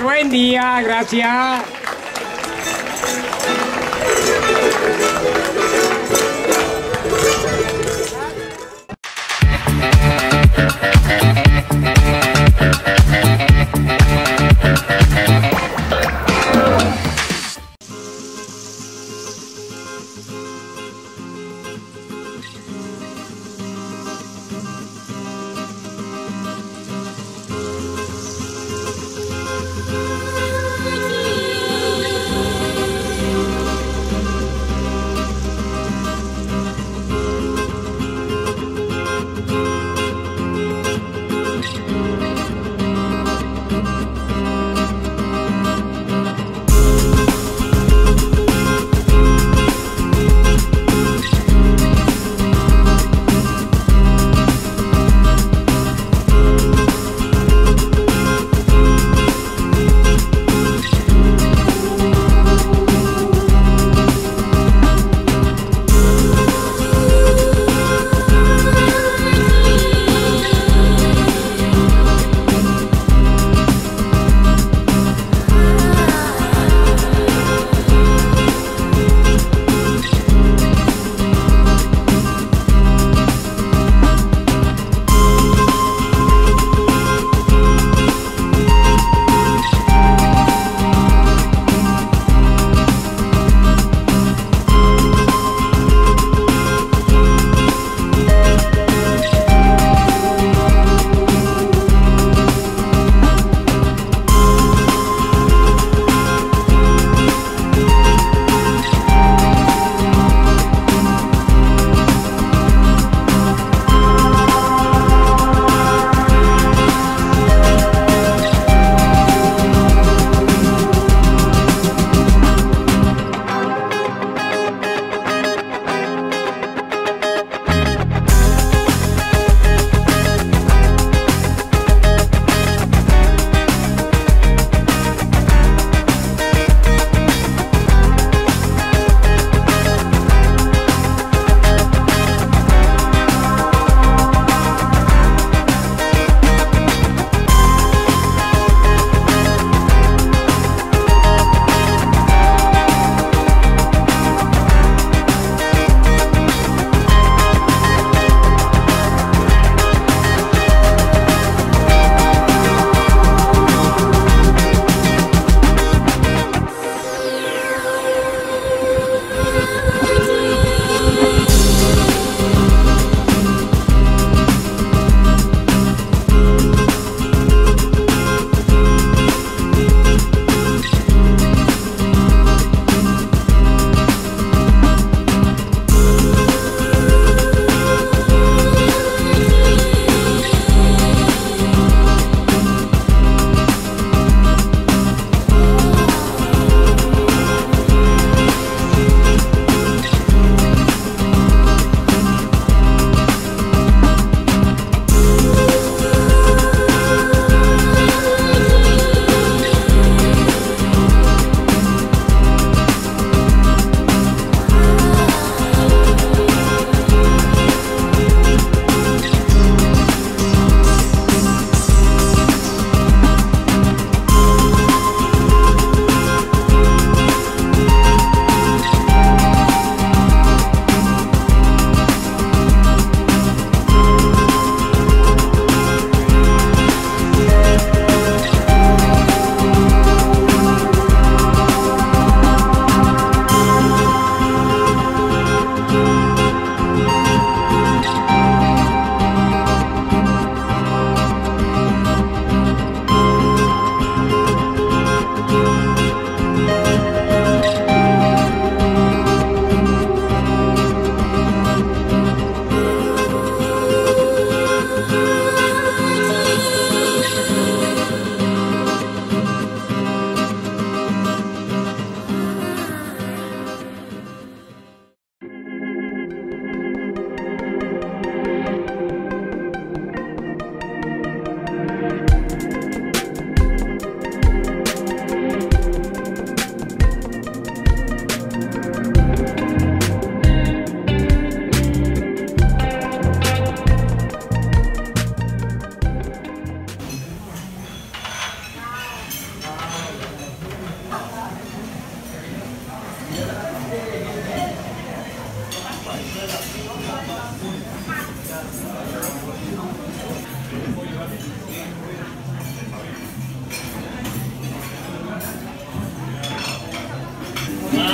Buen día, gracias.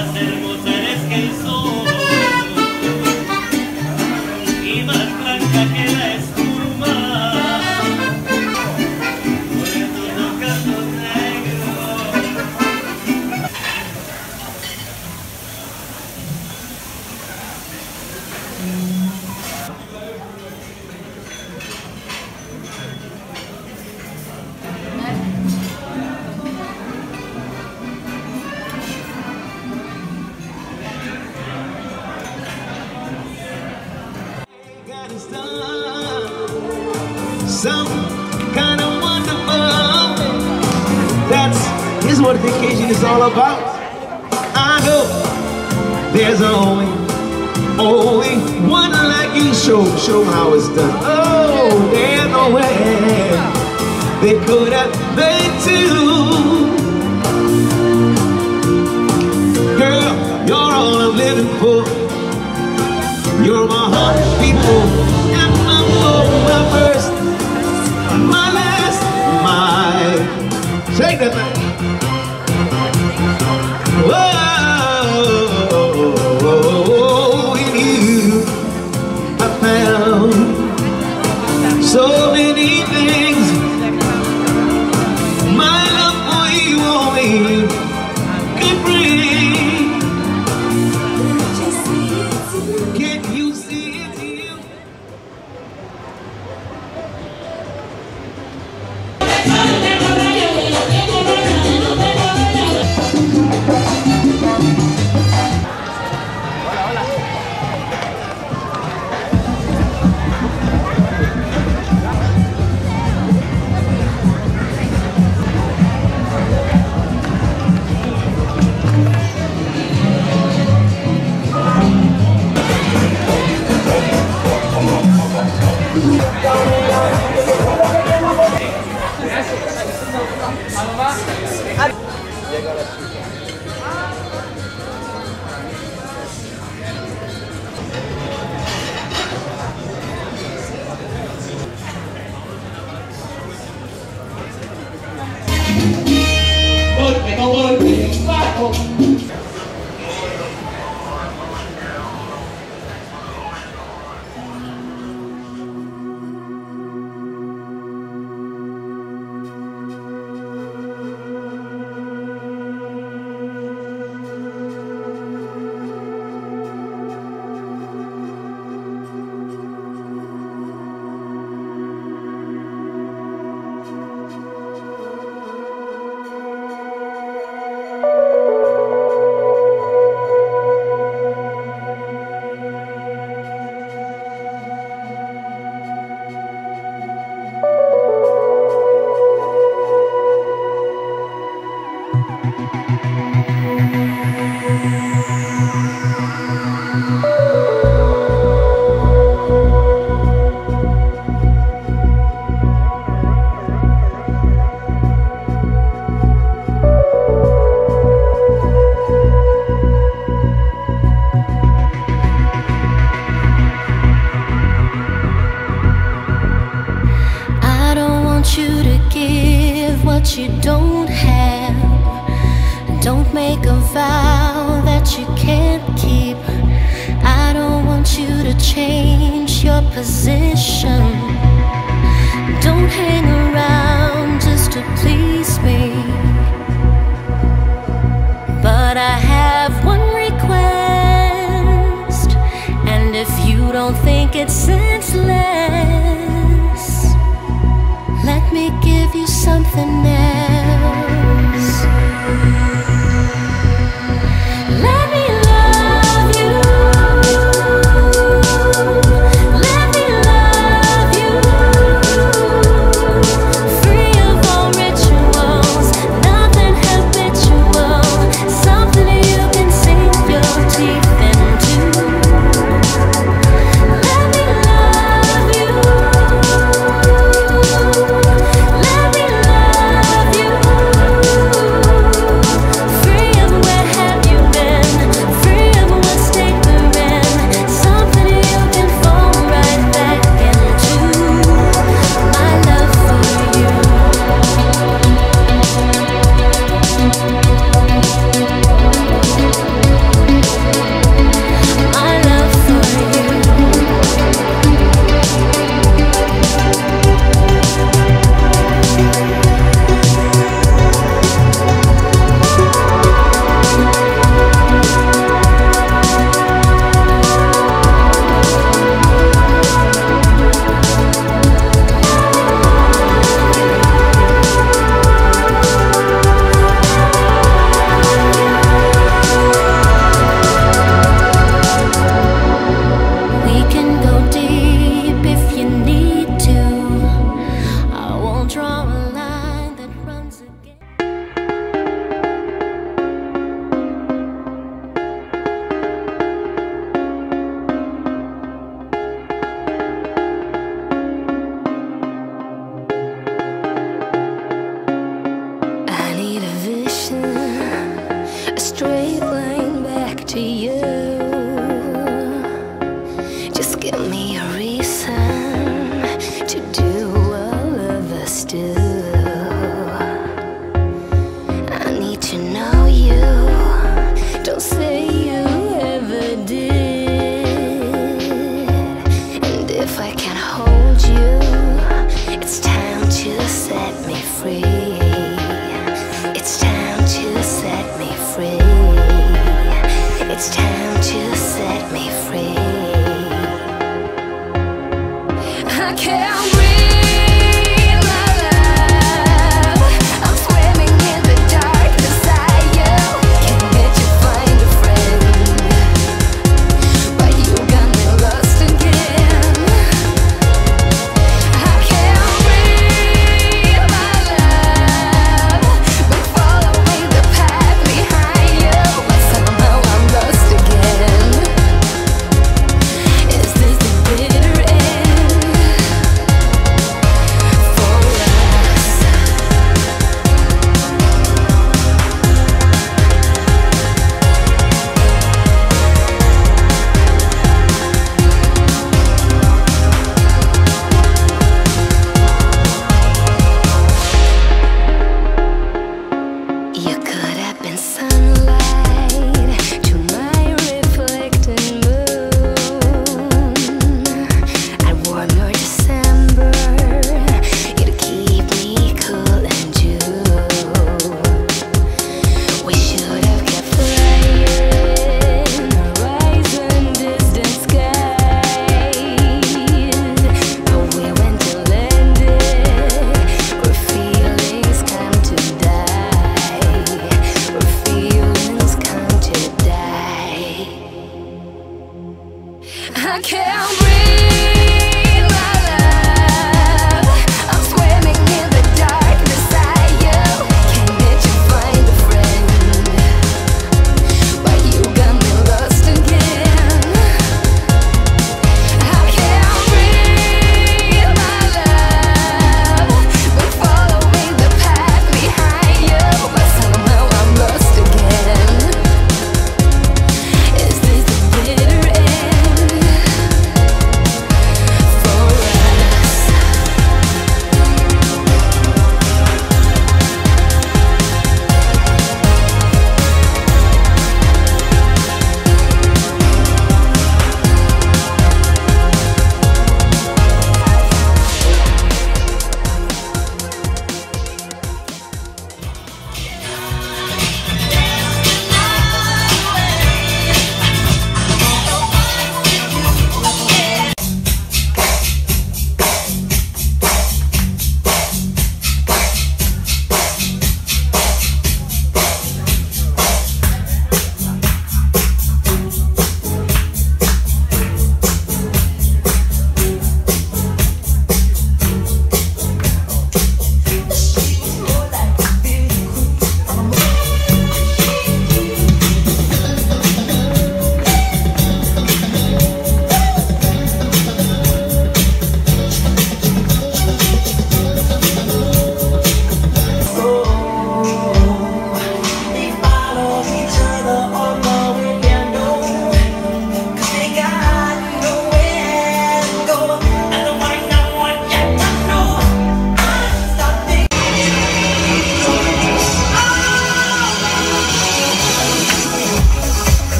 más hermosa eres que el sol y más blanca que la espuma. Por tus ojos negros. Some kind of wonderful. Is what vacation is all about. I know there's only one like you. Show how it's done. Oh, there's no way they could have made two. Girl, you're all I'm living for. You're my heart, people, and my first, my last, my. Shake that thing. Whoa, in you I found so many things. My love for you only could bring. Can't you see it you? You don't have. Don't make a vow that you can't keep. I don't want you to change your position. Don't hang around just to please me. But I have one request, and if you don't think it's senseless, let me give you something else. Let me love you. Let me love you. Free of all rituals, nothing habitual. Something you can sink your teeth into. Let me love you. Let me love you.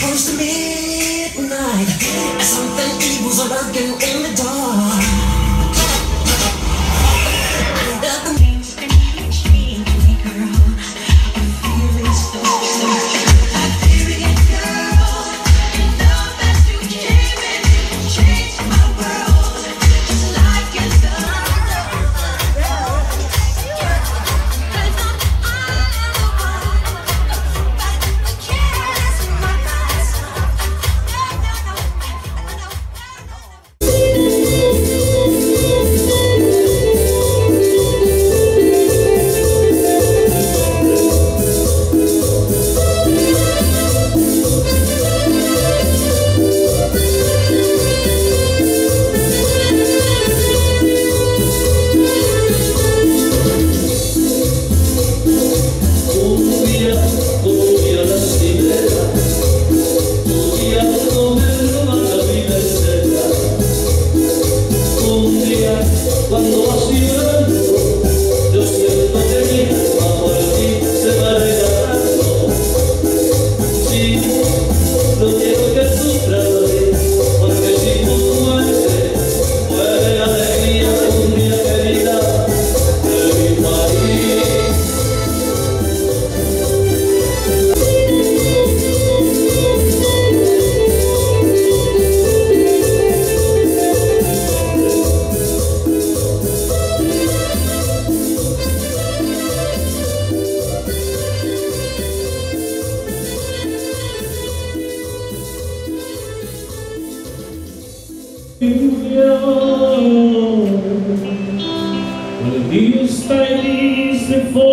close to midnight, something evil's lurking in the dark. Under the things that reach me, girl, I'm feeling so I feel it, girl. You know that you came and you changed my world, just like you done. Cuando vas vibrando, yo siento que mi alma por ti se va regalando. Sí, no quiero que sufras, porque si tu muerte muere la alegría de un día querida de mi país. Will you stay easy for